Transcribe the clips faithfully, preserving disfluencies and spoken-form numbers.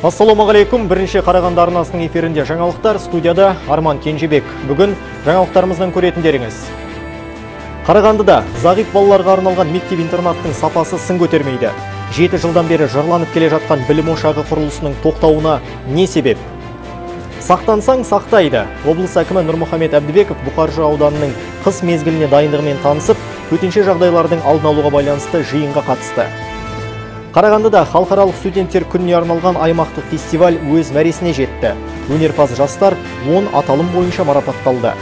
Ассалаумағалейкум, бірінші Қарағанды арнасының эфирінде жаңалықтар, студияда Арман Кенжебек. Бүгін жаңалықтарымыздан көретіндеріңіз. Қарағандыда зағип балаларға арналған мектеп-интернаттың сапасы сын көтермейді. Жеті жылдан бері жырланып келе жатқан білім ошағы құрылысының тоқтауына не себеп? Сақтансаң сақтайды. Облыс әкімі Нұрмұхамед Әбдібеков Бұқаржы ауданының қыс мезгіліне дайындығымен танысып, төтенше жағдайлардың алдын алуға байланысты жиынға қатысты. Қарағандыда халықаралық студенттер күніне арналған аймақтық фестиваль өз мәресіне жетті. Өнерпаз жастар он аталым бойынша марапатталды.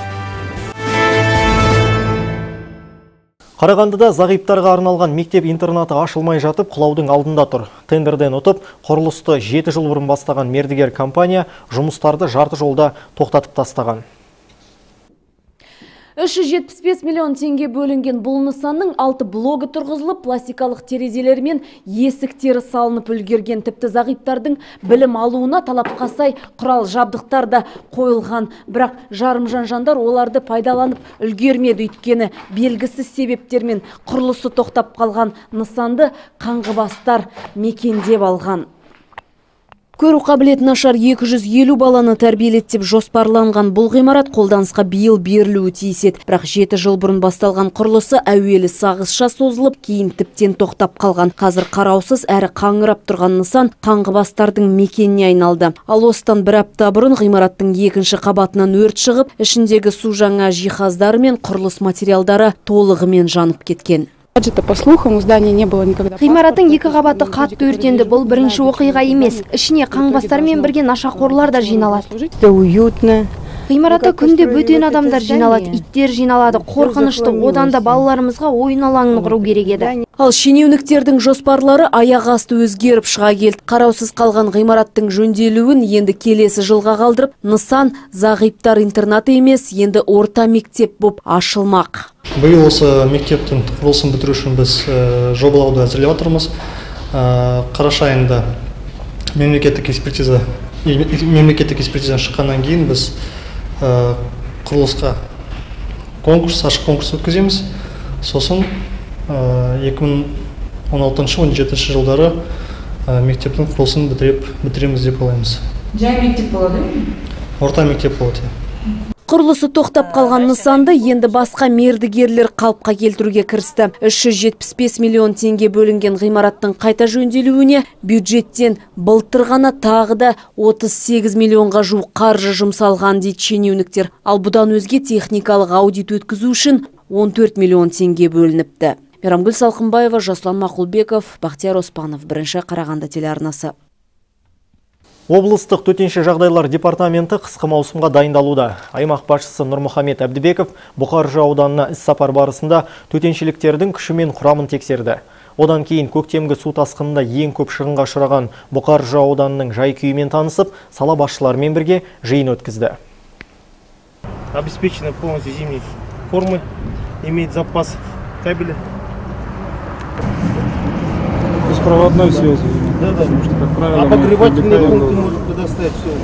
Қарағандыда зағиптарға арналған мектеп-интернаты ашылмай жатып, құлаудың алдында тұр. Тендерден ұтып, құрылысты жеті жыл бұрын бастаған мердігер компания жұмыстарды жарты жолда тоқтатып тастаған. үш жүз жетпіс бес миллион теңге бөлінген бұл нысанның алты блогы тұрғызылып, пластикалық терезелер мен есіктері салынып үлгерген. Тіпті зағиптардың білім алуына талапқа сай құрал жабдықтар да қойылған. Бірақ жарымжан жандар оларды пайдаланып үлгермеді, өйткені белгісіз себептермен құрылысы тоқтап қалған нысанды қаңғыбастар мекендеп алған. Көру қабілеті нашар екі жүз елу баланы тәрбиелет деп жоспарланған бұл ғимарат қолданысқа биыл берілуі тиіс еді. Бірақ жеті жыл бұрын басталған құрылысы әуелі сағызша созылып, кейін тіптен тоқтап қалған. Қазір қараусыз әрі қаңырап тұрған нысан қаңғыбастардың мекеніне айналды. Ал осыдан бір апта бұрын ғимараттың екінші қабатынан өрт шығып, ішіндегі су жаңа жиһаздары мен құрылыс материалдары толығымен жанып кеткен. Ғимараттың екі қабаты қатты өртенді. Бұл бірінші оқиға емес. Ішіне қаңғыбастармен бірге нашақорлар да жиналады. Ғимаратта күнде бөтен адамдар жиналады, иттер жиналады, қорқынышты. Одан да балаларымызға ойын алаңын құру керек еді. Ал шенеуніктердің жоспарлары аяқ асты өзгеріп шыға келді. Қараусыз қалған ғимараттың жөнделуін енді келесі жылға қалдырып, нысан зағиптар интернаты емес, енді орта мектеп боп ашылмақ. Биыл осы мектептің құрылысын бітіру үшін біз жобалауды әзірлеп жатырмыз. Қараша айында мемлекеттік экспертиза мемлекеттік экспертизадан шыққаннан кейін біз құрылысқа конкурс, ашық конкурс өткіземіз. Сосын екі мың он алтыншы он жетінші жылдары мектептің құрылысын бітіреміз деп ойлаймыз. Жай мектеп болады? Орта мектеп болады. Құрылысы тоқтап қалған нысанды енді басқа мердігерлер қалыпқа келтіруге кірісті. үш жүз жетпіс бес миллион теңге бөлінген ғимараттың қайта жөнделуіне бюджеттен былтыр ғана тағы да отыз сегіз миллионға жуық қаржы жұмсалған дейді шенеуніктер. Ал бұдан өзге техникалық аудит өткізу үшін он төрт миллион теңге бөлініпті. Мейрамгүл Салқынбаева, Жаслан Мақұлбеков, Бақтияр Оспанов, бірінші Қарағанды телеарнасы. Облыстық төтенше жағдайлар департаменті қысқы маусымға дайындалуда. Аймақ басшысы Нұрмұхамед Әбдібеков Бұқаржы ауданына іс-сапар барысында төтеншеліктердің күші мен құрамын тексерді. Одан кейін көктемгі су тасқынында ең көп шығынға ұшыраған Бұқаржы ауданының жай-күйімен танысып, сала басшыларымен бірге жиын өткізді. Обеспечены полностью зимней формы, имеет запас кабеля. Беспроводной связи. Да, да. Потому что, как правило, обогревательные пункты может предоставить все.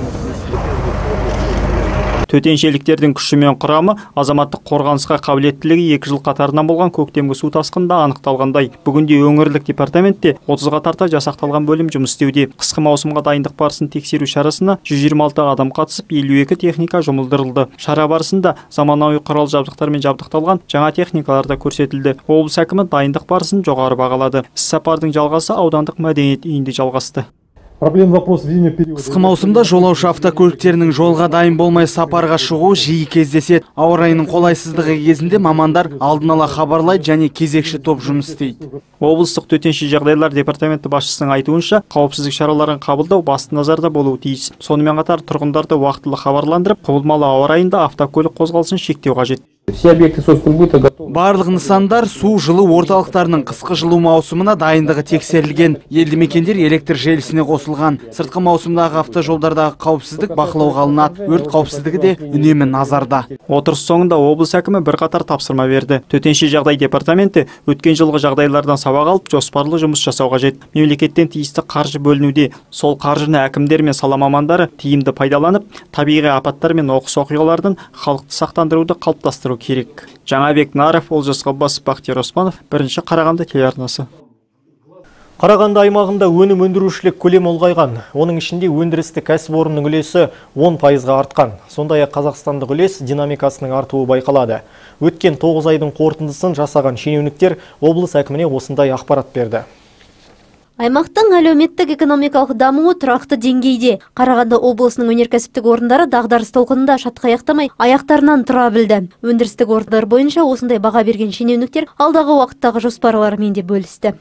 Төтеншеліктердің күші мен құрамы азаматтық қорғанысқа қабілеттілігі екі жыл қатарынан болған көктемгі су тасқында анықталғандай. Бүгінде өңірлік департаментте отызға тарта жасақталған бөлім жұмыс істеуде. Қысқы маусымға дайындық барысын тексеру шарасына жүз жиырма алты адам қатысып, елу екі техника жұмылдырылды. Шара барысында заманауи құрал жабдықтармен жабдықталған жаңа техникалар да көрсетілді. Облыс әкімі дайындық барысын жоғары бағалады. Іс-сапардың жалғасы аудандық мәдениет үйінде жалғасты. Қысқы маусымда жолаушы автокөліктерінің жолға дайын болмай сапарға шығу жиі кездеседі. Ауа райының қолайсыздығы кезінде мамандар алдын ала хабарлайды және кезекші топ жұмыс істейді. Облыстық төтенше жағдайлар департаменті басшысының айтуынша, қауіпсіздік шараларын қабылдау басты назарда болуы тиіс. Сонымен қатар тұрғындарды уақытылы хабарландырып, құбылмалы ауа райында автокөлік қозғалысын шектеу қажет. Барлық нысандар су жылу орталықтарының қысқы жылу маусымына дайындығы тексерілген. Елді мекендер электр желісіне қосылған. Сыртқы маусымдағы автожолдардағы қауіпсіздік бақылауға алынады. Өрт қауіпсіздігі де үнемі назарда. Отырыс соңында облыс әкімі бірқатар тапсырма берді. Төтенше жағдай департаменті өткен жылғы жағдайлардан сабақ алып, жоспарлы жұмыс жасау қажет. Мемлекеттен тиісті қаржы бөлінуде. Сол қаржыны әкімдер мен сала мамандары тиімді пайдаланып, табиғи апаттар мен оқыс оқиғалардан халықты сақтандыруды қалыптастыру керек. Жаңабек Наров, Олжас Ғаббасов, Бақтияр Оспанов, бірінші Қарағанды телеарнасы. Қарағанды аймағында өнім өндірушілік көлем ұлғайған. Оның ішінде өндірістік кәсіпорынның үлесі он пайызға артқан. Сондай-ақ қазақстандық үлес динамикасының артуы байқалады. Өткен тоғыз айдың қорытындысын жасаған шенеуніктер облыс әкіміне осындай ақпарат берді. Аймақтың әлеуметтік экономикалық дамуы тұрақты деңгейде. Қарағанды облысының өнеркәсіптік орындары дағдарыс толқынында шатқаяқтамай аяқтарынан тұра білді. Өндірістік орындар бойынша осындай баға берген шенеуніктер алдағы уақыттағы жоспарларымен де бөлісті.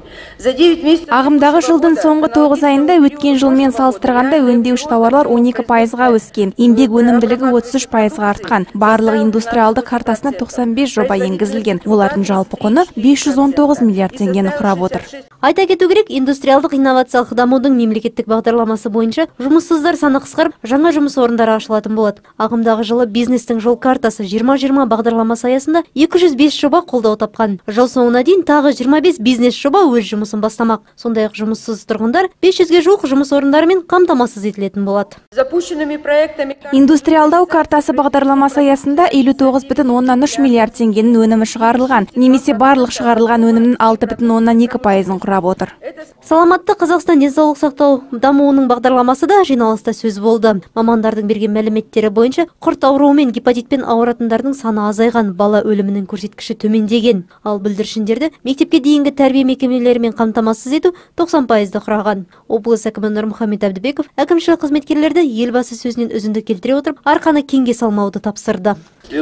Ағымдағы жылдың соңғы тоғыз айында өткен жылмен салыстырғанда өңдеуші тауарлар он екі пайызға өскен, еңбек өнімділігі отыз үш пайызға артқан. Барлық индустриалды картасына тоқсан бес жоба енгізілген. Олардың жалпы құны бес жүз он тоғыз миллиард теңгені құрап отыр. Айта кету керек, индустриалдық инновациялық дамудың мемлекеттік бағдарламасы бойынша жұмыссыздар саны қысқарып, жаңа жұмыс орындары ашылатын болады. Ағымдағы жылы бизнестің жол картасы жиырма жиырма бағдарламасы аясында екі жүз бес жоба қолдау тапқан. Жыл соңына дейін тағы жиырма бес бизнес жоба өз жұмысын бастамақ. Сондай-ақ жұмыссыз тұрғындар бес жүзге жуық жұмыс орындарымен қамтамасыз етілетін болады. Индустриалдау картасы бағдарламасы аясында елу тоғыз бүтін оннан үш миллиард теңгенің өнімі шығарылған, немесе барлық шығарылған өнімнің алты бүтін оннан екі пайызын құрап отыр. Саламатты Қазақстан денсаулық сақтау дамуының бағдарламасы да жиналыста сөз болды. Мамандардың берген мәліметтері бойынша құрт ауруымен гепатитпен ауыратындардың саны азайған, бала өлімінің көрсеткіші төмендеген. Ал бүлдіршіндерді мектепке дейінгі тәрбие мекемелерімен қамтамасыз ету тоқсан пайызды құраған. Облыс әкімі Нұрмұхамед Әбдібеков әкімшілік қызметкерлерді елбасы сөзінен үзінді келтіре отырып, арқаны кеңге салмауды тапсырды.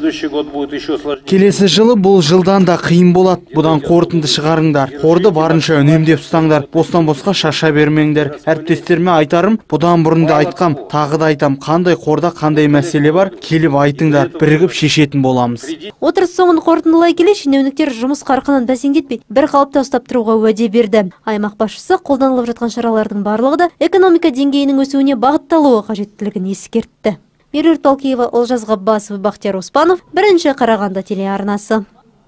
Келесі жылы бұл жылдан да қиын болады. Бұдан қорытынды шығарыңдар. Қорды барынша үнемдеп ұстаңдар. Бостан босқа шаша бермеңдер. Әріптестеріме айтарым, бұдан бұрын да айтқам, тағы да айтам, қандай қорда қандай мәселе бар, келіп айтыңдар, бірігіп шешетін боламыз. Отырыс соңын қорытындылай келе, шенеуніктер жұмыс қарқынын бәсеңдетпей, бір қалыпта ұстап тұруға уәде берді. Аймақ басшысы қолданылып жатқан шаралардың барлығы да экономика деңгейінің өсуіне бағытталуы қажеттілігін ескертті. Меруерт Толкиева, Олжас Ғаббасов, Бақтияр Оспанов, бірінші Қарағанды телеарнасы.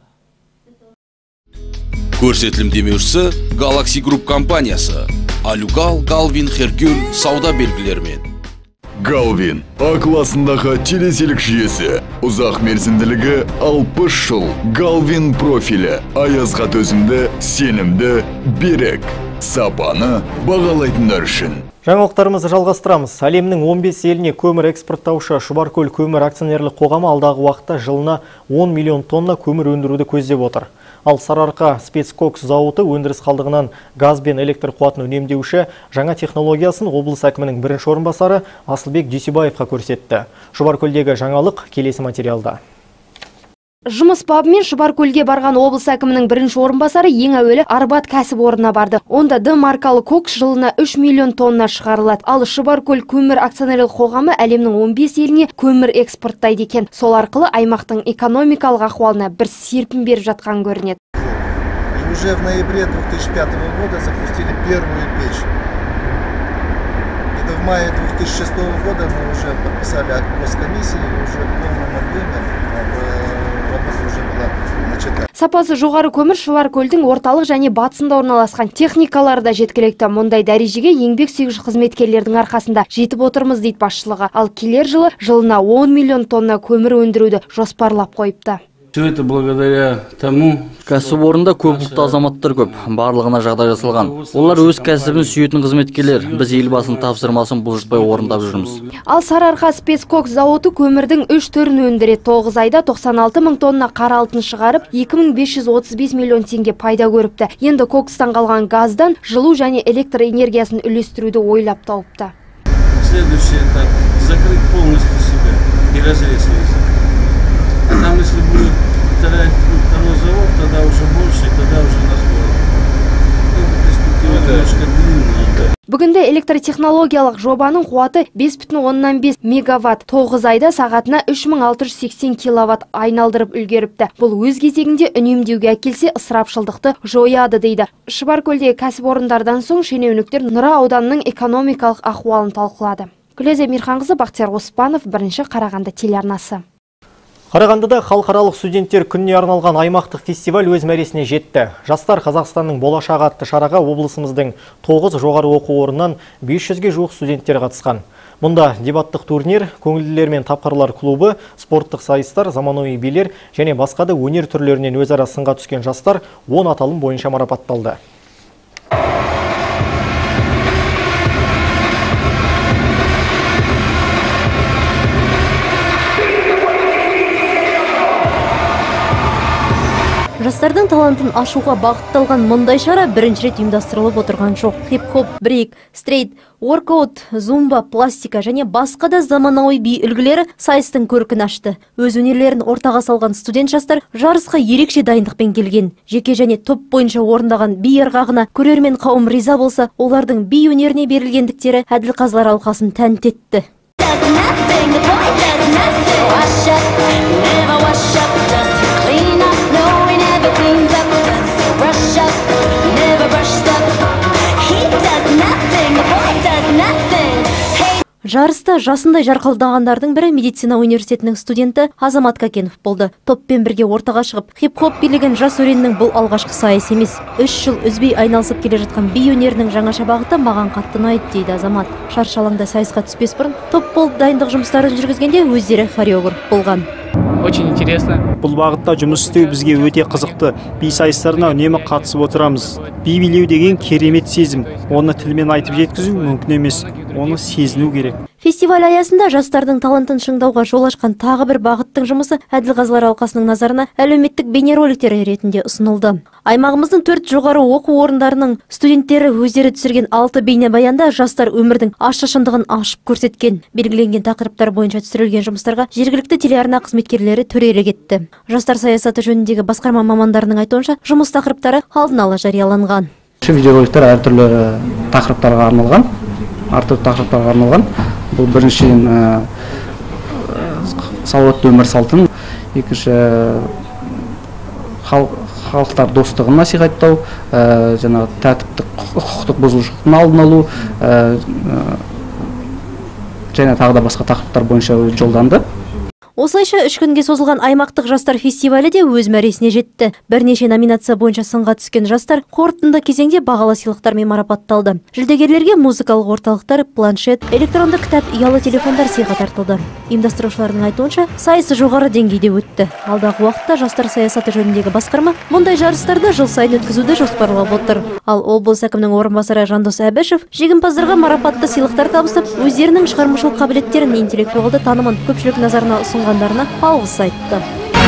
Көрсетілім демеушісі Galaxy Group компаниясы. Алюгал, Галвин, Херкюль сауда белгілерімен. Галвин А классындағы телеселік жүйесі. Ұзақ мерзімділігі алпыс жыл. Галвин профилі. Аязға төзімді, сенімді, берік. Сапаны бағалайтындар үшін. Жаңалықтарымызды жалғастырамыз. Әлемнің он бес еліне көмір экспорттаушы Шұбаркөл көмір акционерлік қоғамы алдағы уақытта жылына он миллион тонна көмір өндіруді көздеп отыр. Ал Сарыарқа спецкокс зауыты өндіріс қалдығынан газ бен электр қуатын үнемдеуші жаңа технологиясын облыс әкімінің бірінші орынбасары Асылбек Дүйсебаевқа көрсетті. Шұбаркөлдегі жаңалық келесі материалда. Жұмыс бабымен Шұбаркөлге барған облыс әкімінің бірінші орынбасары ең әуелі Арбат кәсіпорнына барды. Онда Д маркалы кокс жылына үш миллион тонна шығарылады. Ал Шұбаркөл көмір акционерлік қоғамы әлемнің он бес еліне көмір экспорттайды екен. Сол арқылы аймақтың экономикалық ахуалына бір серпін беріп жатқан көрінеді. И уже в ноябре две тысячи пятого года запустили первую печь. Это в мае две тысячи шестого года мы уже подписали госкомиссии, и уже в полном объеме Сапасы жоғары көмір Шұбаркөлдің орталық және батысында орналасқан техникалары да жеткілікті. Мұндай дәрежеге еңбек сүйгіш қызметкерлердің арқасында жетіп отырмыз дейді басшылығы. Ал келер жылы жылына он миллион тонна көмір өндіруді жоспарлап қойыпты. Все это благодаря тому, кәсіпорында көпұлтты азаматтар көп, барлығына жағдай жасалған. Олар өз кәсібін сүйетін қызметкерлер. Біз елбасының тапсырмасын бұлжытпай орындап жүрміз. Ал Сарыарқа спецкокс зауыты көмірдің үш түрін өндіреді. тоғыз айда тоқсан алты мың тонна қара алтын шығарып, екі мың бес жүз отыз бес миллион теңге пайда көріпті. Енді кокстан қалған газдан жылу және электр энергиясын үлестіруді ойлап тауыпты. Следующий этап – закрыть полностью себя и разрезать. А там, если будет второй, второй завод, тогда уже больше, тогда уже нас будет. Перспектива немножко длинная. Бүгінде электротехнологиялық жобаның қуаты бес бүтін оннан бес мегаватт, тоғыз айда сағатына үш мың алты жүз сексен киловатт айналдырып үлгеріпті. Бұл өз кезегінде үнемдеуге әкелсе ысырапшылдықты жояды дейді. Шұбаркөлдегі кәсіпорындардан соң шенеуніктер Нұра ауданының экономикалық ахуалын талқылады. Гүлзия Мирханқызы, Бақтияр Оспанов, бірінші Қарағанды телеарнасы. Қарағандыда халықаралық студенттер күніне арналған аймақтық фестиваль өз мәресіне жетті. Жастар Қазақстанның болашағы атты шараға облысымыздың тоғыз жоғары оқу орнынан бес жүзге жуық студенттер қатысқан. Мұнда дебаттық турнир, көңілділер мен тапқырлар клубы, спорттық сайыстар, заманауи билер және басқа да өнер түрлерінен өзара сынға түскен жастар он аталым бойынша марапатталды. Жастардың талантын ашуға бағытталған мұндай шара бірінші рет ұйымдастырылып отырған жоқ. Хип-хоп, брейк, стрейт, воркаут, зумба, пластика және басқа да заманауи би үлгілері сайыстың көркін ашты. Өз өнерлерін ортаға салған студент жастар жарысқа ерекше дайындықпен келген. Жеке және топ бойынша орындаған би ырғағына көрермен қауым риза болса, олардың би өнеріне берілгендіктері әділқазылар алқасын тәнті етті. Жарыста жасындай жарқылдағандардың бірі медицина университетінің студенті Азамат Какенов болды. Топпен бірге ортаға шығып, хип-хоп билеген жас өреннің бұл алғашқы сайыс емес. Үш жыл үзбей айналысып келе жатқан би өнерінің жаңаша бағыты маған қатты ұнайды дейді Азамат. Шаршы алаңда сайысқа түспес бұрын топ болып дайындық жұмыстарын жүргізгенде өздері хореограф болған. Очень интересно. Бұл бағытта жұмыс істеу бізге өте қызықты. Би сайыстарына үнемі қатысып отырамыз. Би билеу деген керемет сезім. Оны тілмен айтып жеткізу мүмкін емес. Оны сезіну керек. Фестиваль аясында жастардың талантын шыңдауға жол ашқан тағы бір бағыттың жұмысы әділқазылар алқасының назарына әлеуметтік бейнероликтер ретінде ұсынылды. Аймағымыздың төрт жоғары оқу орындарының студенттері өздері түсірген алты бейнебаянда жастар өмірдің ащы шындығын ашып көрсеткен. Белгіленген тақырыптар бойынша түсірілген жұмыстарға жергілікті телеарна қызметкерлері төрелік етті. Жастар саясаты жөніндегі басқарма мамандарының айтуынша, жұмыс тақырыптары алдын ала жарияланған. Видеороликтер әртүрлі тақырыптарға арналған, әртүрлі тақырыптарға арналған. Бұл біріншіден салауатты өмір салтын, екінші халықтар достығын насихаттау, жаңағы тәртіптік құқықтық бұзушылықтың алдын алу, және тағы да басқа тақырыптар бойынша жолданды. Осылайша үш күнге созылған аймақтық жастар фестивалі де өз мәресіне жетті. Бірнеше номинация бойынша сынға түскен жастар қорытынды кезеңде бағалы сыйлықтармен марапатталды. Жүлдегерлерге музыкалық орталықтар, планшет, электронды кітап, ұялы телефондар сыйға тартылды. Ұйымдастырушылардың айтуынша, сайысы жоғары деңгейде өтті. Алдағы уақытта жастар саясаты жөніндегі басқарма мұндай жарыстарды жыл сайын өткізуді жоспарлап отыр. Ал облыс әкімінің орынбасары Жандос Әбішев жеңімпаздарға марапатты сыйлықтар табыстап, өздерінің шығармашылық қабілеттерін, интеллектуалды танымын көпшілік назарына ұсынғандарына алғыс айтты.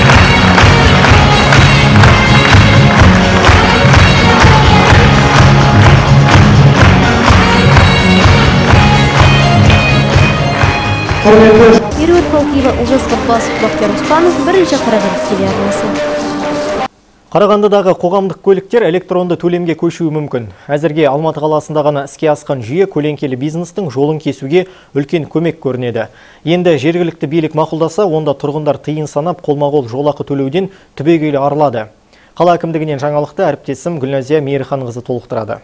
Меруерт Қалқиева, Олжас Ғаббасов, Бақтияр Оспанов, бірінші Қарағанды телеарнасы. Қарағандыдағы қоғамдық көліктер электронды төлемге көшуі мүмкін. Әзірге Алматы қаласында ғана іске асқан жүйе көлеңкелі бизнестің жолын кесуге үлкен көмек көрінеді. Енді жергілікті билік мақұлдаса, онда тұрғындар тиын санап қолма-қол жолақы төлеуден түбегейлі арылады. Қала әкімдігінен жаңалықты әріптесім Гүлназия Мейірханқызы толықтырады.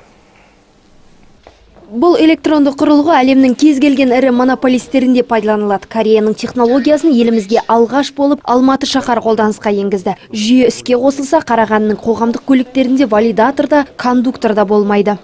Бұл электронды құрылғы әлемнің кез келген ірі монополистерінде пайдаланылады. Кореяның технологиясын елімізге алғаш болып Алматы шаһары қолданысқа енгізді. Жүйе іске қосылса, Қарағандының қоғамдық көліктерінде валидатор да, кондуктор да болмайды.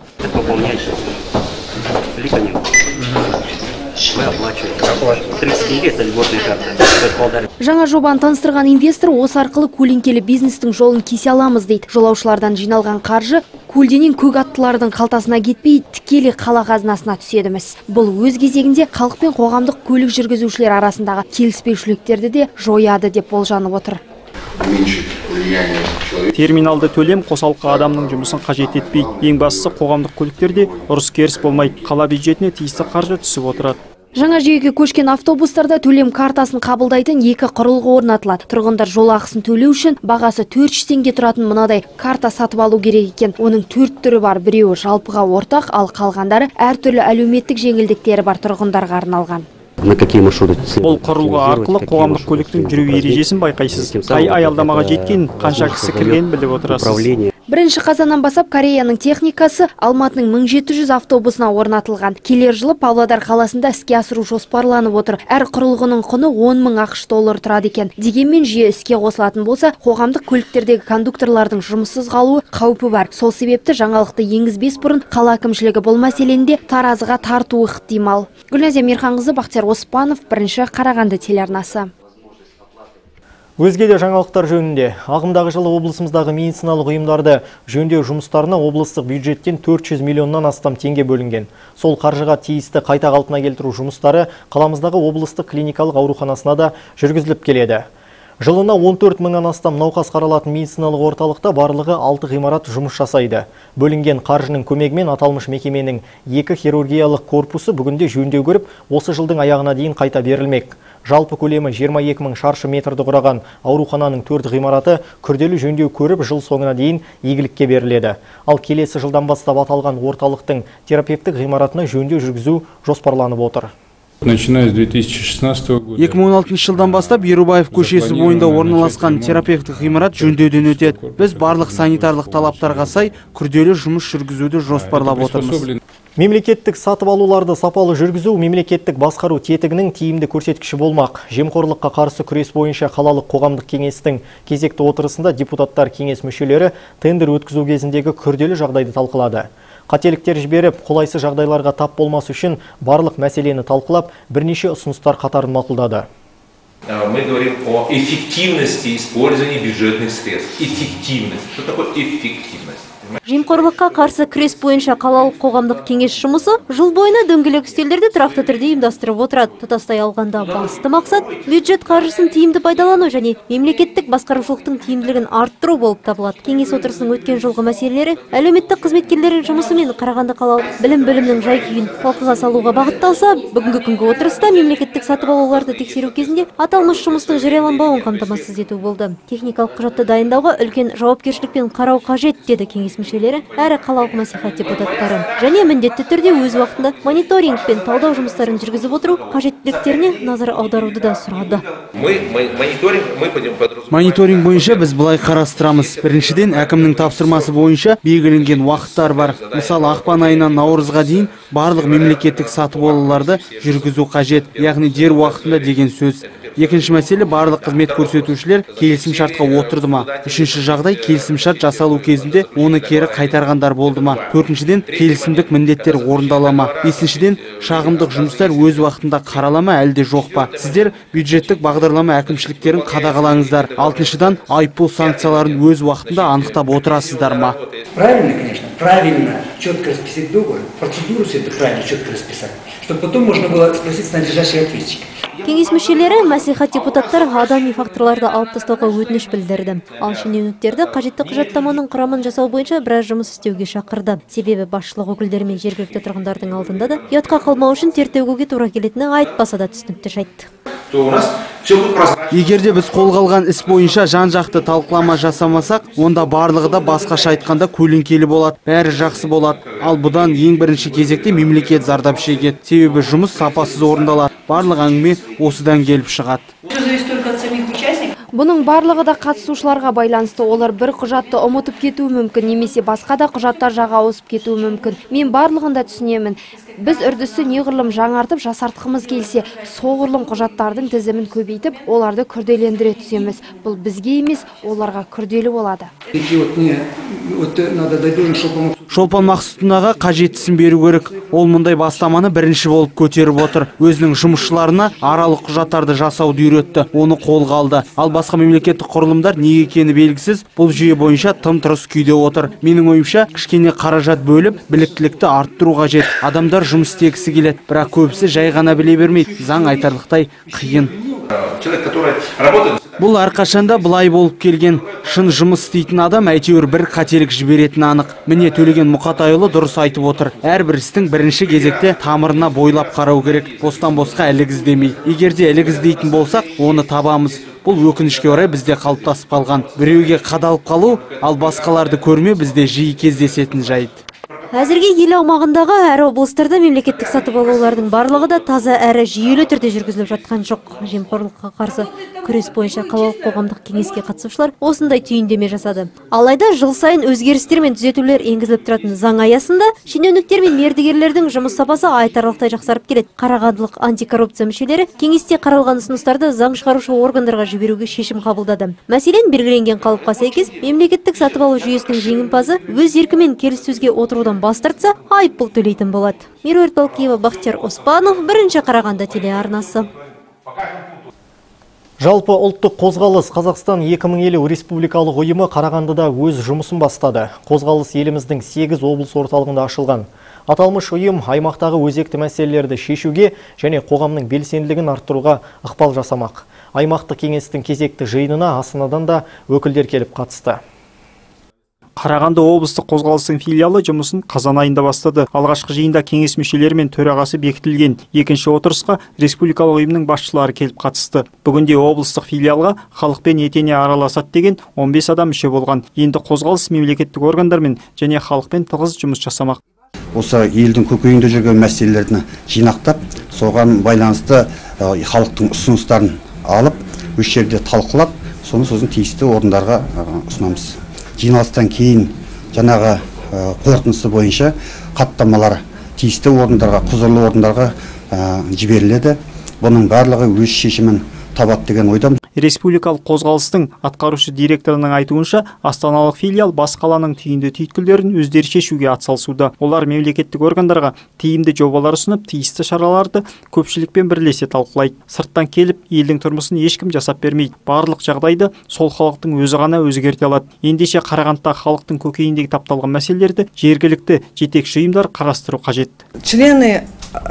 Жаңа жобаны таныстырған инвестор осы арқылы көлеңкелі бизнестің жолын кесе аламыз дейді. Жолаушылардан жиналған қаржы көлденең көк аттылардың қалтасына кетпей, тікелей қала қазынасына түседі-міс. Бұл өз кезегінде халық пен қоғамдық көлік жүргізушілер арасындағы келіспеушіліктерді де жояды деп болжанып отыр. Терминалды төлем қосалқы адамның жұмысын қажет етпейді. Ең бастысы қоғамдық көліктерде ұрыс-керіс болмайды. Қала бюджетіне тиісті қаржы түсіп отырады. Жаңа жүйеге көшкен автобустарда төлем картасын қабылдайтын екі құрылғы орнатылады. Тұрғындар жол ақысын төлеу үшін бағасы төрт жүз теңге тұратын мынадай карта сатып алу керек екен. Оның төрт түрі бар. Біреуі жалпыға ортақ, ал қалғандары әртүрлі әлеуметтік жеңілдіктері бар тұрғындарға арналған. Бұл құрылғы арқылы қоғамдық көліктің жүру ережесін байқайсыз. Қай аялдамаға жеткен, қанша кісі кірген біліп отырасыз. Бірінші қазаннан басап Кореяның техникасы Алматының мың жеті жүз автобусына орнатылған. Келер жылы Павлодар қаласында іске асыру жоспарланып отыр. Әр құрылғының құны он мың ақш доллар тұрады екен. Дегенмен жүйе іске қосылатын болса, қоғамдық көліктердегі кондукторлардың жұмыссыз қалуы қаупі бар. Сол себепті жаңалықты енгізбес бұрын қала әкімшілігі бұл мәселеде таразыға тартуы ықтимал. Гүлназия Мейірханқызы, Бақтияр Оспанов, бірінші Қарағанды телеарнасы. Өзге де жаңалықтар жөнінде. Ағымдағы жылы облысымыздағы медициналық ұйымдарды жөндеу жұмыстарына облыстық бюджеттен төрт жүз миллионнан астам теңге бөлінген. Сол қаржыға тиісті қайта қалпына келтіру жұмыстары қаламыздағы облыстық клиникалық ауруханасына да жүргізіліп келеді. Жылына он төрт мыңнан астам науқас қаралатын медициналық орталықта барлығы алты ғимарат жұмыс жасайды. Бөлінген қаржының көмегімен аталмыш мекеменің екі хирургиялық корпусы бүгінде жөндеу көріп, осы жылдың аяғына дейін қайта берілмек. Жалпы көлемі жиырма екі мың шаршы метрді құраған аурухананың төрт ғимараты күрделі жөндеу көріп, жыл соңына дейін игілікке беріледі. Ал келесі жылдан бастап аталған орталықтың терапевтік ғимаратына жөндеу жүргізу жоспарланып отыр. Начиная с две тысячи шестнадцатого года. екі мың он алтыншы жылдан бастап Ерубаев көшесі бойында орналасқан терапевтік ғимарат жөндеуден өтеді. Біз барлық санитарлық талаптарға сай күрделі жұмыс жүргізуді жоспарлап отырмыз. Мемлекеттік сатып алуларды сапалы жүргізу мемлекеттік басқару тетігінің тиімді көрсеткіші болмақ. Жемқорлыққа қарсы күрес бойынша қалалық қоғамдық кеңестің кезекті отырысында депутаттар кеңес мүшелері тендер өткізу кезіндегі күрделі жағдайды талқылады. Қателіктер жіберіп, қолайсыз жағдайларға тап болмас үшін барлық мәселені талқылап, бірнеше ұсыныстар қатарын мақұлдады. Мы говорим о эффективности использования бюджетных средств. Эффективность. Что такое эффективность? Жемқорлыққа қарсы күрес бойынша қалалық қоғамдық кеңес жұмысы жыл бойына дөңгелек үстелдерді тұрақты түрде ұйымдастырып отырады. Тұтастай алғанда басты мақсат бюджет қаржысын тиімді пайдалану және мемлекеттік басқарушылықтың тиімділігін арттыру болып табылады. Кеңес отырысының өткен жылғы мәселелері әлеуметтік қызметкерлердің жұмысы мен Қарағанды қалалық білім бөлімінің жай-күйін талқыға салуға бағытталса, бүгінгі күнгі отырыста мемлекеттік сатып алуларды тексеру кезінде аталмыш жұмыстың жарияланбауын қамтамасыз ету болды. Техникалық құжатты дайындауға үлкен жауапкершілікпен қарау қажет, деді кеңес мүшелері әрі қалалық мәслихат депутаттары. Және міндетті түрде өз уақытында мониторинг пен талдау жұмыстарын жүргізіп отыру қажеттіліктеріне назар аударуды да сұрады. Мониторинг бойынша біз былай қарастырамыз. Біріншіден, әкімнің тапсырмасы бойынша белгіленген уақыттар бар. Мысалы, ақпан айынан наурызға дейін барлық мемлекеттік сатып алуларды жүргізу қажет, яғни дер уақытында деген сөз. Екінші мәселе, барлық қызмет көрсетушілер келісім шартқа отырды ма? Үшінші жағдай, келісім шарт жасалу кезінде оны кері қайтарғандар болды ма? Төртіншіден, келісімдік міндеттер орындала ма? Бесіншіден, шағымдық жұмыстар өз уақытында қарала ма, әлде жоқ па? Сіздер бюджеттік бағдарлама әкімшіліктерін қадағалаңыздар. Алтыншыдан, айыппұл санкцияларын өз уақытында анықтап отырасыздар ма? Правильно, конечно, правильно, четко расписать договор, процедуру все это правильно, четко расписать, чтобы потом можно было спросить с надлежащего ответчика. Кеңес мүшелері мәслихат депутаттар адами факторларды алып тастауға өтініш білдірді. Ал шенеуніктерді қажетті құжаттаманың құрамын жасау бойынша біраз жұмыс істеуге шақырды. Себебі басшылық өкілдері мен жергілікті тұрғындардың алдында да ұятқа қалмау үшін тер төгуге тура келетіні айтпаса да түсінікті жайтты. Егерде біз қолға алған іс бойынша жан-жақты талқылама жасамасақ, онда барлығы да басқаша айтқанда көлеңкелі болады, бәрі жақсы болады. Ал бұдан ең бірінші кезекте мемлекет зардап шегеді. Себебі жұмыс сапасыз орындалады. Барлық әңгіме осыдан келіп шығады. Бұның барлығы да қатысушыларға байланысты. Олар бір құжатты ұмытып кетуі мүмкін, немесе басқа да құжаттар жаға ауысып кетуі мүмкін. Мен барлығын да түсінемін. Біз үрдісі неғұрлым жаңартып жасартқымыз келсе, соғұрлым құжаттардың тізімін көбейтіп, оларды күрделендіре түсеміз. Бұл бізге емес, оларға күрделі болады. Шолпан Мақсұтынаға қажеттісін беру керек. Ол мұндай бастаманы бірінші болып көтеріп отыр. Өзінің жұмысшыларына аралық құжаттарды жасауды үйретті, оны қолға алды. Ал басқа мемлекеттік құрылымдар неге екені белгісіз, бұл жүйе бойынша тым тырыс күйде отыр. Менің ойымша, кішкене қаражат бөліп, біліктілікті арттыру қажет. Адамдар жұмыс істегісі келеді, бірақ көбісі жай ғана біле бермейді. Заң айтарлықтай қиын. Бұл әрқашанда былай болып келген. Шын жұмыс істейтін адам әйтеуір бір қателік жіберетін анық. Міне Төлеген Мұқатайұлы дұрыс айтып отыр. Әрбір істің бірінші кезекте тамырына бойлап қарау керек. Бостан босқа ілік іздемей. Егерде ілік іздейтін болсақ, оны табамыз. Бұл өкінішке орай бізде қалыптасып қалған. Біреуге қадалып қалу, ал басқаларды көрмеу бізде жиі кездесетін жайт. Әзірге ел аумағындағы әр облыстарда мемлекеттік сатып алулардың барлығы да таза әрі жүйелі түрде жүргізіліп жатқан жоқ. Жемқорлыққа қарсы күрес бойынша қалалық қоғамдық кеңеске қатысушылар осындай түйіндеме жасады. Алайда жыл сайын өзгерістер мен түзетулер енгізіліп тұратын заң аясында шенеуніктер мен мердігерлердің жұмыс сапасы айтарлықтай жақсарып келеді. Қарағандылық антикоррупция мүшелері кеңесте қаралған ұсыныстарды заң шығарушы органдарға жіберуге шешім қабылдады. Мәселен, белгіленген қалыпқа сәйкес мемлекеттік сатып алу жүйесінің жеңімпазы өз еркімен келіссөзге отырудан бас тартса, айыппұл төлейтін болады. Меруерт Балкиева, Бақтияр Оспанов, бірінші Қарағанды телеарнасы. Жалпы ұлттық қозғалыс Қазақстан екі мың елу республикалық ұйымы Қарағандыда өз жұмысын бастады. Қозғалыс еліміздің сегіз облыс орталығында ашылған. Аталмыш ұйым аймақтағы өзекті мәселелерді шешуге және қоғамның белсенділігін арттыруға ықпал жасамақ. Аймақтық кеңестің кезекті жиынына Астанадан да өкілдер келіп қатысты. Қарағанды облыстық қозғалыстың филиалы жұмысын қазан айында бастады. Алғашқы жиында кеңес мүшелері мен төрағасы бекітілген. Екінші отырысқа республикалық ұйымның басшылары келіп қатысты. Бүгінде облыстық филиалға халықпен етене араласады деген он бес адам мүше болған. Енді қозғалыс мемлекеттік органдармен және халықпен тығыз жұмыс жасамақ. Осы елдің көкейінде жүрген мәселелерді жинақтап, соған байланысты халықтың ұсыныстарын алып, өз жерде талқылап, соны сосын тиісті орындарға ұсынамыз. Жиналыстан кейін жаңағы қорытындысы бойынша хаттамалар тиісті орындарға, құзырлы орындарға жіберіледі. Бұның барлығы өз шешімін табады деген ойдамын. Республикалық қозғалыстың атқарушы директорының айтуынша, астаналық филиал бас қаланың түйінді түйткілдерін өздері шешуге атсалысуда. Олар мемлекеттік органдарға тиімді жобалар ұсынып, тиісті шараларды көпшілікпен бірлесе талқылайды. Сырттан келіп, елдің тұрмысын ешкім жасап бермейді. Барлық жағдайды сол халықтың өзі ғана өзгерте алады. Ендеше Қарағандыда халықтың көкейіндегі тапталған мәселелерді жергілікті жетекші ұйымдар қарастыру қажет. Члены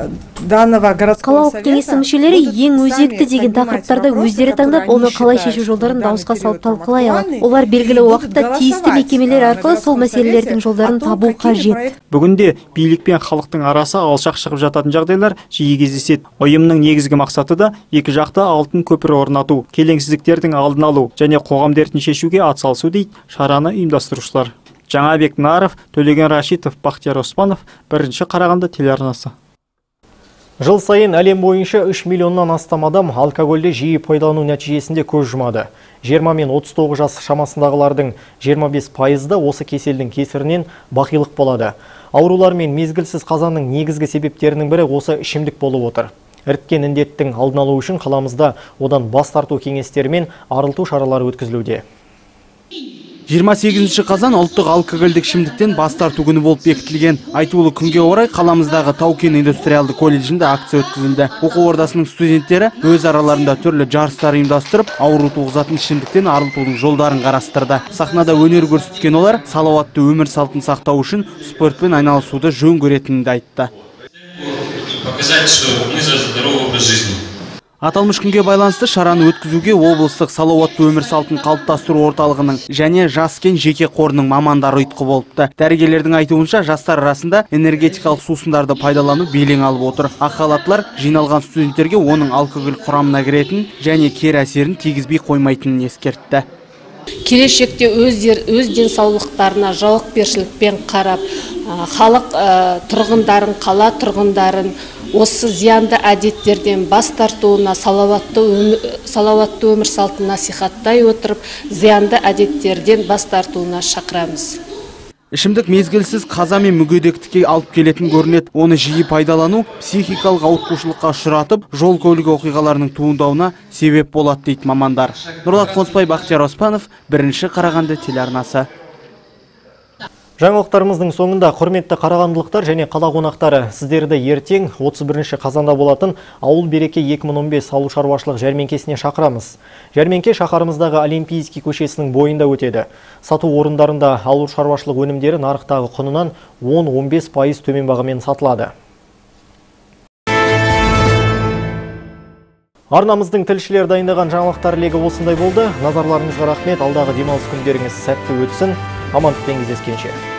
Қалалық кеңестің мүшелері ең өзекті деген тақырыптарды өздері таңдап, оны қалай шешу жолдарын дауысқа салып талқылай алады. Олар белгілі уақытта тиісті мекемелер арқылы сол мәселелердің жолдарын табу қажет. Бүгінде билік пен халықтың арасы алшақ шығып жататын жағдайлар жиі кездеседі. Ұйымның негізгі мақсаты да екі жақты алтын көпір орнату, келеңсіздіктердің алдын алу және қоғам дертін шешуге атсалысу дейді шараны ұйымдастырушылар. Жаңабек Наров, Төлеген Рашитов, Бақтияр Оспанов, бірінші Қарағанды телеарнасы. Жыл сайын әлем бойынша үш миллионнан астам адам алкогольді жиі пайдалану нәтижесінде көз жұмады. жиырма мен отыз тоғыз жас шамасындағылардың жиырма бес пайызы да осы кеселдің кесірінен бақилық болады. Аурулар мен мезгілсіз қазаның негізгі себептерінің бірі осы ішімдік болып отыр. Іріткен індеттің алдын алу үшін қаламызда одан бас тарту кеңестері мен арылту шаралары өткізілуде. жиырма сегізінші қазан ұлттық алкогольдік ішімдіктен бас тарту күні болып бекітілген. Айтулы күнге орай қаламыздағы Тау-Кен индустриалды колледжінде акция өткізілді. Оқу ордасының студенттері өз араларында түрлі жарыстар ұйымдастырып, ауру туғызатын ішімдіктен арылтудың жолдарын қарастырды. Сахнада өнер көрсеткен олар салауатты өмір салтын сақтау үшін спортпен айналысуды жөн көретінін де айтты. Показать, что мы за здоровый образ жизни. Аталмыш күнге байланысты шараны өткізуге облыстық салауатты өмір салтын қалыптастыру орталығының және Жаскен жеке қорының мамандары ұйытқы болыпты. Дәрігерлердің айтуынша жастар арасында энергетикалық сусындарды пайдалану белең алып отыр. Ақ халаттылар жиналған студенттерге оның алкоголь құрамына кіретін және кері әсерін тигізбей қоймайтынын ескертті. Келешекте өздер өз денсаулықтарына жауапкершілікпен қарап, халық тұрғындарын, қала тұрғындарын осы зиянды әдеттерден бас тартуына, салауатты өмір салтын насихаттай отырып, зиянды әдеттерден бас тартуына шақырамыз. Ішімдік мезгілсіз қаза мен мүгедектікке алып келетін көрінеді. Оны жиі пайдалану психикалық ауытқушылыққа ұшыратып, жол көлік оқиғаларының туындауына себеп болады дейді мамандар. Нұрлат Қонысбай, Бақтияр Оспанов, бірінші Қарағанды телеарнасы. Жаңалықтарымыздың соңында құрметті қарағандылықтар және қала қонақтары, сіздерді ертең отыз бірінші қазанда болатын Ауыл береке екі мың он бес ауыл шаруашылық жәрмеңкесіне шақырамыз. Жәрмеңке шаһарымыздағы Олимпийский көшесінің бойында өтеді. Сату орындарында ауыл шаруашылық өнімдері нарықтағы құнынан он он бес пайыз төмен бағамен сатылады. Арнамыздың тілшілер дайындаған жаңалықтар легі осындай болды. Назарларыңызға рахмет. Алдағы демалыс күндеріңіз сәтті өтсін. Амандықпен кездескенше.